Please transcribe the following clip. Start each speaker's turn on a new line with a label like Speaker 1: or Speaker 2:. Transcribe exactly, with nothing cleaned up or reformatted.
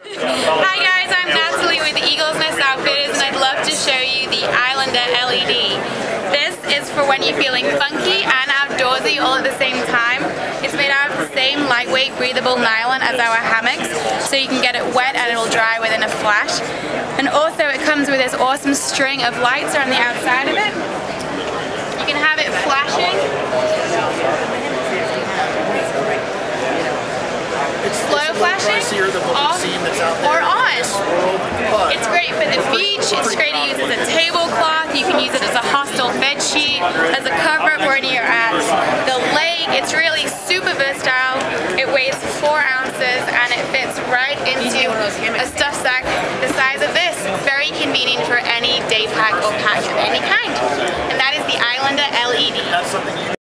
Speaker 1: Hi guys, I'm Natalie with Eagle's Nest Outfitters, and I'd love to show you the Islander L E D. This is for when you're feeling funky and outdoorsy all at the same time. It's made out of the same lightweight, breathable nylon as our hammocks, so you can get it wet and it will dry within a flash. And also it comes with this awesome string of lights around the outside of it. You can have it flashing, slow flashing, off, or on. It's great for the beach, it's great to use as a tablecloth, you can use it as a hostel bed sheet, as a cover-up wherever you're at. The leg, it's really super versatile. It weighs four ounces and it fits right into a stuff sack the size of this. Very convenient for any day pack or pack of any kind. And that is the Islander L E D.